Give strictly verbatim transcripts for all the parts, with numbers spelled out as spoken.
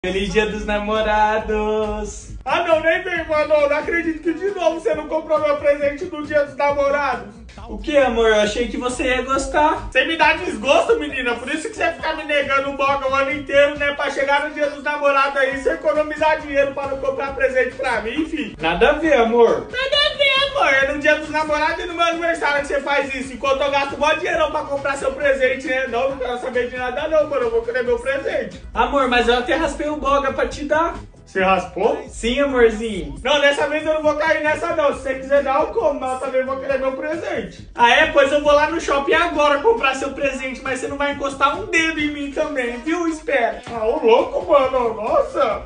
Feliz Dia dos Namorados! Ah não, nem vem, mano. Não acredito que de novo você não comprou meu presente do Dia dos Namorados. O que, amor? Eu achei que você ia gostar. Você me dá desgosto, menina. Por isso que você fica me negando o boga o ano inteiro, né? Pra chegar no Dia dos Namorados aí, você economizar dinheiro pra não comprar presente pra mim, filho. Nada a ver, amor. Nada a ver, amor. É no Dia dos Namorados e no meu aniversário que você faz isso. Enquanto eu gasto mó dinheirão pra comprar seu presente, né? Não, não quero saber de nada não, mano. Eu vou querer meu presente. Amor, mas eu até raspei o boga pra te dar. Você raspou? Sim, amorzinho. Não, dessa vez eu não vou cair nessa não. Se você quiser dar, eu como, mas eu também vou querer meu presente. Ah é? Pois eu vou lá no shopping agora comprar seu presente, mas você não vai encostar um dedo em mim também, viu? Espera. Ah, ô louco, mano. Nossa.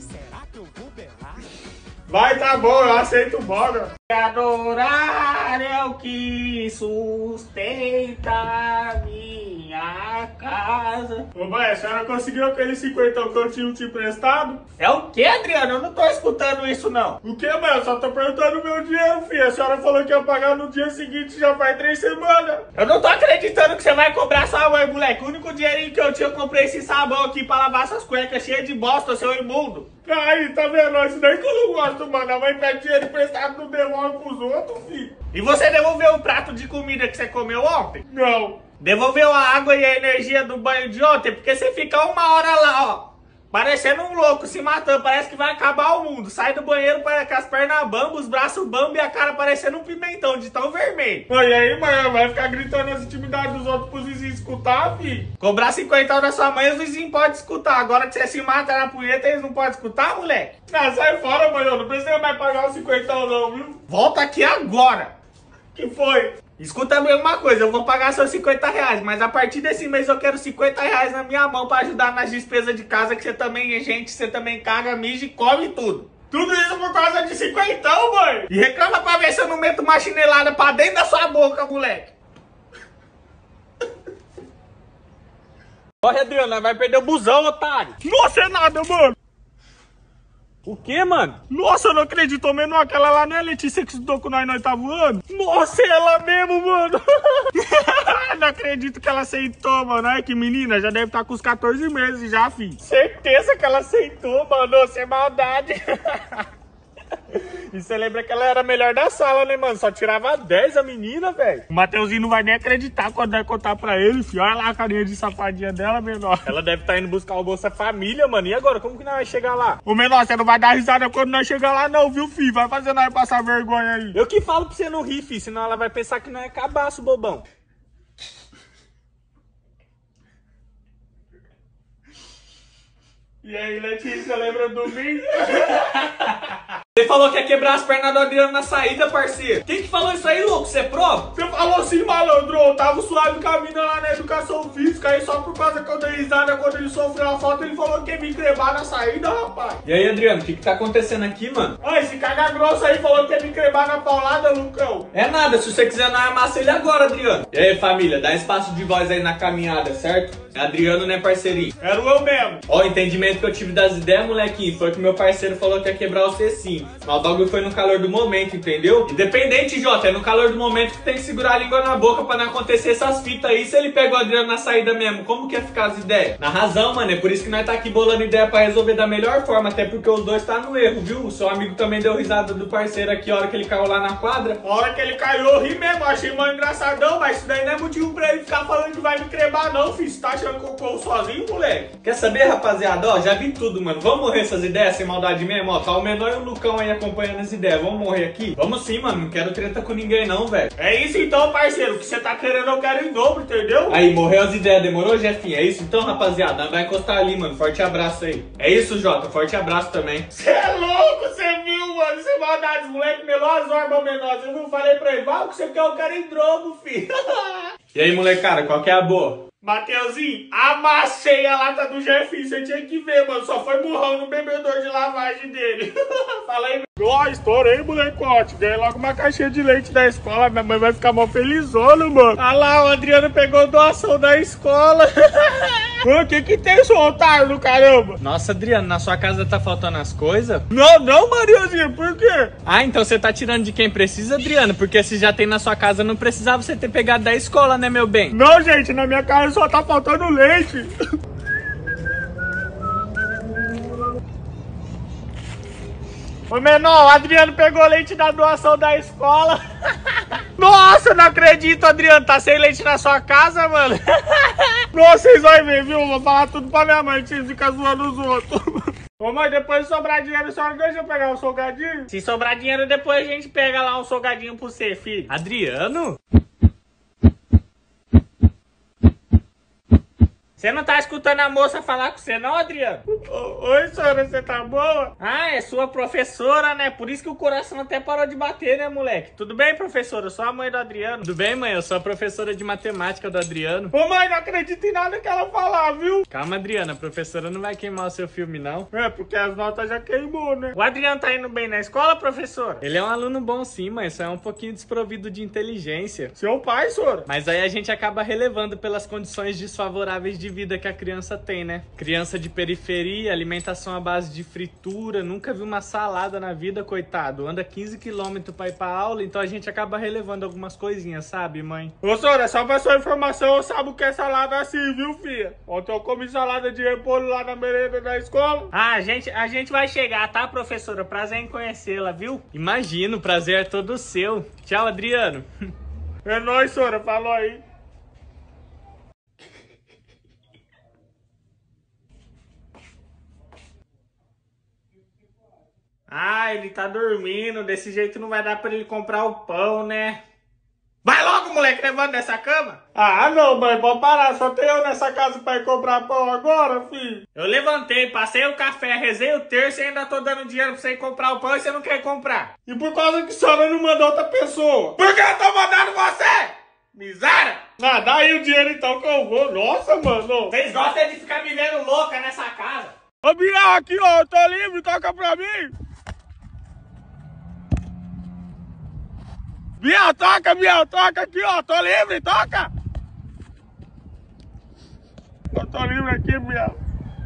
Vai, tá bom, eu aceito o boga. Adorar é o que sustenta minha casa. Ô mãe, a senhora conseguiu aquele cinquentão que eu tinha te emprestado? É o que, Adriano? Eu não tô escutando isso, não. O que, mãe? Eu só tô perguntando o meu dinheiro, filha. A senhora falou que ia pagar no dia seguinte, já faz três semanas. Eu não tô acreditando que você vai cobrar sua mãe, moleque. O único dinheirinho que eu tinha, eu comprei esse sabão aqui pra lavar essas cuecas cheias de bosta, seu imundo. Aí, tá vendo? Isso daí que eu não gosto, mano. A mãe pede dinheiro emprestado, não devolve pros outros, filho. E você devolveu o prato de comida que você comeu ontem? Não. Devolveu a água e a energia do banho de ontem? Porque você fica uma hora lá, ó, parecendo um louco, se matando. Parece que vai acabar o mundo. Sai do banheiro com as pernas bambas, os braços bambos e a cara parecendo um pimentão de tão vermelho. E aí, mãe, vai ficar gritando as intimidades dos outros pros vizinhos escutar, filho? Cobrar cinquenta da sua mãe, os vizinhos podem escutar. Agora que você se mata na punheta, eles não podem escutar, moleque? Ah, sai fora, mãe. Eu não precisa mais pagar os cinquentão não, viu? Volta aqui agora. Que foi? Escuta bem uma coisa, eu vou pagar seus cinquenta reais, mas a partir desse mês eu quero cinquenta reais na minha mão pra ajudar nas despesas de casa, que você também é gente, você também caga, mija e come tudo. Tudo isso por causa de cinquentão, mãe? E reclama pra ver se eu não meto uma chinelada pra dentro da sua boca, moleque. Corre, Adriano, vai perder o busão, otário. Nossa, é nada, mano. O que, mano? Nossa, eu não acredito, menor, aquela lá não é a Letícia que estudou com nós, nós tá voando? Nossa, é ela mesmo, mano. Não acredito que ela aceitou, mano. Ai, que menina, já deve estar com os quatorze meses já, filho. Certeza que ela aceitou, mano, sem maldade. E você lembra que ela era a melhor da sala, né, mano? Só tirava dez a menina, velho. O Mateuzinho não vai nem acreditar quando vai contar pra ele, filho. Olha lá a carinha de safadinha dela, menor. Ela deve estar indo buscar o Bolsa Família, mano. E agora, como que nós vai chegar lá? Ô, menor, você não vai dar risada quando nós chegar lá não, viu, filho? Vai fazer nós passar vergonha aí. Eu que falo pra você não rir, filho. Senão ela vai pensar que não é cabaço, bobão. E aí, Letícia, lembra do mim? Você falou que ia quebrar as pernas do Adriano na saída, parceiro. Quem que falou isso aí, louco? Você é prova? Você falou assim, malandro. Eu tava suave com a mina lá na educação física. Aí só por causa que eu dei risada quando ele sofreu a falta, ele falou que ia me crebar na saída, rapaz. E aí, Adriano, o que que tá acontecendo aqui, mano? Ah, esse caga grosso aí falou que ia me crebar na paulada, Lucão. É nada, se você quiser, nós amassa ele agora, Adriano. E aí, família, dá espaço de voz aí na caminhada, certo? Adriano, né, parceirinho? Era eu mesmo. Ó, o entendimento que eu tive das ideias, molequinho, foi que meu parceiro falou que ia quebrar o cecinho. Mas o bagulho foi no calor do momento, entendeu? Independente, Jota, é no calor do momento que tem que segurar a língua na boca pra não acontecer essas fitas aí. Se ele pega o Adriano na saída mesmo, como que ia ficar as ideias? Na razão, mano, é por isso que nós tá aqui bolando ideia pra resolver da melhor forma, até porque os dois tá no erro, viu? O seu amigo também deu risada do parceiro aqui a hora que ele caiu lá na quadra. A hora que ele caiu, eu ri mesmo, achei mó engraçadão, mas isso daí não é motivo pra ele ficar falando que vai me crebar não, filho. Você tá achando cocô sozinho, moleque? Quer saber, rapaziada? Ó, já vi tudo, mano. Vamos morrer essas ideias sem maldade mesmo? Ó, tá o Menor e o Lucão aí acompanhando as ideias. Vamos morrer aqui? Vamos sim, mano. Não quero treta com ninguém não, velho. É isso então, parceiro. O que você tá querendo eu quero em dobro, entendeu? Aí, morreu as ideias. Demorou, Jefinho? É isso então, rapaziada? Vai encostar ali, mano. Forte abraço aí. É isso, Jota. Forte abraço também. Você é louco, você viu, mano? Você é maldade, moleque. Melou as orbas, menor. Você não falei pra ele? Vai, o que você quer eu quero em dobro, filho. E aí, molecada, qual que é a boa? Mateuzinho, amassei a lata do Jefinho, você tinha que ver, mano. Só foi burrão no bebedor de lavagem dele. Fala aí, ó, estourei, molecote. Ganhei logo uma caixinha de leite da escola. Minha mãe vai ficar mó felizona, mano. Ah lá, o Adriano pegou doação da escola. O que que tem, seu otário do caramba? Nossa, Adriano, na sua casa tá faltando as coisas? Não, não, Mariazinha, por quê? Ah, então você tá tirando de quem precisa, Adriano? Porque se já tem na sua casa, não precisava você ter pegado da escola, né, meu bem? Não, gente, na minha casa só tá faltando leite. Ô, menor, o Adriano pegou leite da doação da escola. Nossa, eu não acredito, Adriano. Tá sem leite na sua casa, mano? Nossa, vocês vão ver, viu? Vou falar tudo pra minha mãe, que vocês ficam zoando os outros. Ô, mãe, depois de sobrar dinheiro, a senhora deixa eu pegar um salgadinho? Se sobrar dinheiro, depois a gente pega lá um salgadinho pra você, filho. Adriano? Você não tá escutando a moça falar com você não, Adriano? Oi, senhora, você tá boa? Ah, é sua professora, né? Por isso que o coração até parou de bater, né, moleque? Tudo bem, professora? Eu sou a mãe do Adriano. Tudo bem, mãe? Eu sou a professora de matemática do Adriano. Ô, mãe, não acredito em nada que ela falar, viu? Calma, Adriano, a professora não vai queimar o seu filme, não. É, porque as notas já queimou, né? O Adriano tá indo bem na escola, professor? Ele é um aluno bom sim, mãe, só é um pouquinho desprovido de inteligência. Seu pai, senhora? Mas aí a gente acaba relevando pelas condições desfavoráveis de vida que a criança tem, né? Criança de periferia, alimentação à base de fritura, nunca viu uma salada na vida, coitado. Anda quinze quilômetros pra ir pra aula, então a gente acaba relevando algumas coisinhas, sabe, mãe? Ô, senhora, só pra sua informação, eu sabe o que é salada assim, viu, filha? Ontem eu comi salada de repolho lá na merenda da escola. Ah, a gente, a gente vai chegar, tá, professora? Prazer em conhecê-la, viu? Imagino, o prazer é todo seu. Tchau, Adriano. É nóis, senhora, falou aí. Ah, ele tá dormindo, desse jeito não vai dar pra ele comprar o pão, né? Vai logo, moleque, levando dessa cama. Ah, não, mãe, pode parar, só tem eu nessa casa pra ir comprar pão agora, filho. Eu levantei, passei o café, rezei o terço e ainda tô dando dinheiro pra você ir comprar o pão e você não quer comprar. E por causa que a senhora não mandou outra pessoa? Por que eu tô mandando você? Miséria! Ah, dá aí o dinheiro então que eu vou. Nossa, mano. Vocês gostam de ficar me vendo louca nessa casa? Ô, Biel, aqui, ó, eu tô livre, toca pra mim. Biel, toca, Biel, toca aqui, ó, tô livre, toca! Eu tô livre aqui, Biel.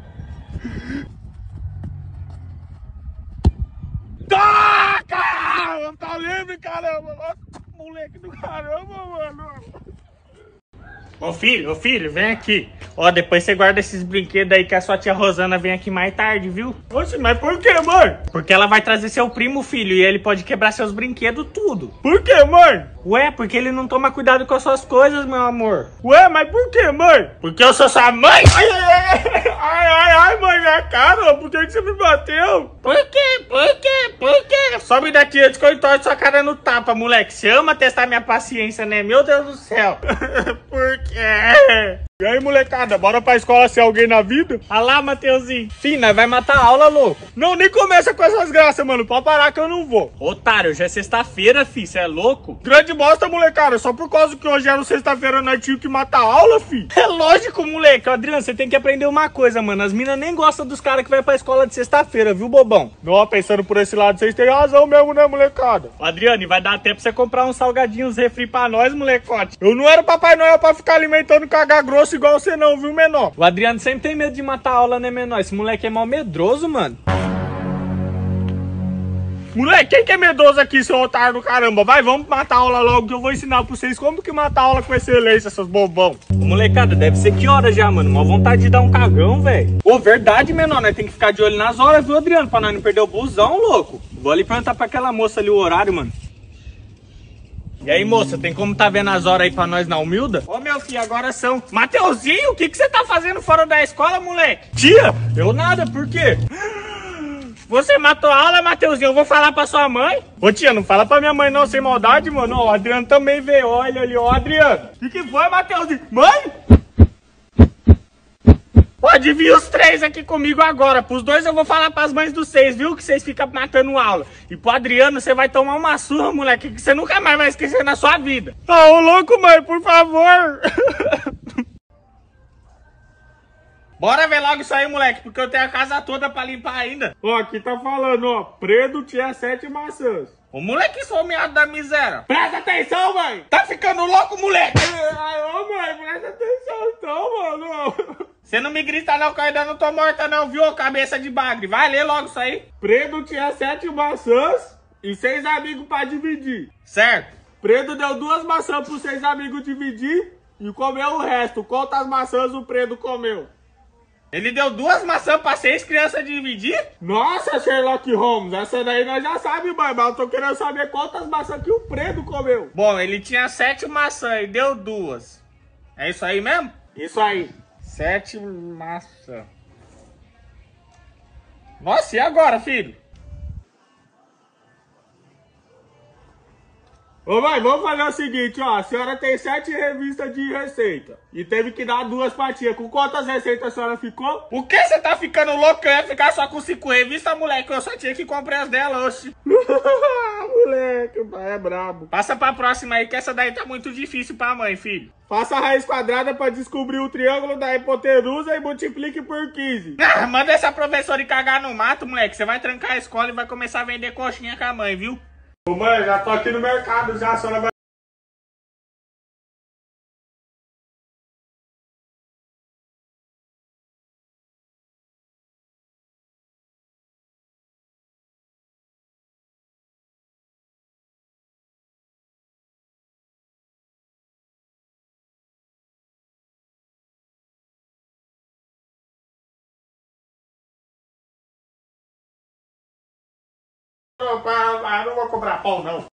Toca! Eu tô livre, caramba! Nossa, moleque do caramba, mano! Ô filho, ô filho, vem aqui. Ó, depois você guarda esses brinquedos aí que a sua tia Rosana vem aqui mais tarde, viu? Oxe, mas por que, mãe? Porque ela vai trazer seu primo, filho, e ele pode quebrar seus brinquedos tudo. Por que, mãe? Ué, porque ele não toma cuidado com as suas coisas, meu amor. Ué, mas por que, mãe? Porque eu sou sua mãe? Ai, ai, ai, ai, ai, ai mãe, minha cara, por que, que você me bateu? Por quê? Por quê? Por quê? Sobe daqui antes que eu entorte sua cara no tapa, moleque. Você ama testar minha paciência, né? Meu Deus do céu. Por quê? E aí, molecada, bora pra escola ser alguém na vida? Ah lá, Mateuzinho. Fih, nós vai matar a aula, louco. Não, nem começa com essas graças, mano. Pode parar que eu não vou. Otário, já é sexta-feira, fi. Você é louco? Grande bosta, molecada. Só por causa que hoje era sexta-feira, nós tínhamos que matar a aula, fi. É lógico, moleque. Adriano, você tem que aprender uma coisa, mano. As minas nem gostam dos caras que vai pra escola de sexta-feira, viu, bobão? Não, pensando por esse lado, vocês têm razão mesmo, né, molecada? Adriano, vai dar até pra você comprar uns salgadinhos refri pra nós, molecote. Eu não era Papai Noel pra ficar alimentando cagar grosso igual você não, viu, menor? O Adriano sempre tem medo de matar a aula, né, menor? Esse moleque é mal medroso, mano. Moleque, quem que é medroso aqui, seu otário do caramba? Vai, vamos matar a aula logo que eu vou ensinar pra vocês como que matar a aula com excelência, seus bobão. Ô, molecada, deve ser que hora já, mano? Uma vontade de dar um cagão, velho. Ô, verdade, menor, nós tem que ficar de olho nas horas, viu, Adriano? Pra nós não perder o busão, louco. Vou ali perguntar pra aquela moça ali o horário, mano. E aí, moça, tem como tá vendo as horas aí pra nós na humilda? Ô, meu filho, agora são... Mateuzinho, o que que você tá fazendo fora da escola, moleque? Tia, eu nada, por quê? Você matou a aula, Mateuzinho, eu vou falar pra sua mãe. Ô, tia, não fala pra minha mãe não, sem maldade, mano. Ó, o Adriano também veio, olha ali, ó, Adriano. O que que foi, Mateuzinho? Mãe? Pode vir os três aqui comigo agora. Pros dois eu vou falar pras mães dos seis, viu? Que vocês ficam matando aula. E pro Adriano você vai tomar uma surra, moleque, que você nunca mais vai esquecer na sua vida. Ah, ô louco, mãe, por favor. Bora ver logo isso aí, moleque, porque eu tenho a casa toda pra limpar ainda. Ó, aqui tá falando, ó, Predo tinha sete maçãs. O moleque esfomeado da miséria. Presta atenção, mãe. Tá ficando louco, moleque? Ai, ô, mãe, presta atenção então, mano. Você não me grita não, que eu ainda não tô morta não, viu, cabeça de bagre? Vai ler logo isso aí. Predo tinha sete maçãs e seis amigos pra dividir. Certo. Predo deu duas maçãs pros seis amigos dividir e comeu o resto. Quantas maçãs o Predo comeu? Ele deu duas maçãs pra seis crianças dividir? Nossa, Sherlock Holmes, essa daí nós já sabemos, mas eu tô querendo saber quantas maçãs que o Fredo comeu. Bom, ele tinha sete maçãs e deu duas. É isso aí mesmo? Isso aí. Sete maçãs. Nossa, e agora, filho? Ô mãe, vamos fazer o seguinte, ó. A senhora tem sete revistas de receita. E teve que dar duas pra tia. Com quantas receitas a senhora ficou? O que? Você tá ficando louco? Eu ia ficar só com cinco revistas, moleque. Eu só tinha que comprar as dela, oxi. Moleque, o pai é brabo. Passa pra próxima aí, que essa daí tá muito difícil pra mãe, filho. Faça a raiz quadrada pra descobrir o triângulo da hipotenusa e multiplique por quinze. Ah, manda essa professora ir cagar no mato, moleque. Você vai trancar a escola e vai começar a vender coxinha com a mãe, viu? Ô mãe, já tô aqui no mercado já, a senhora vai... Não, não vou comprar pão, não.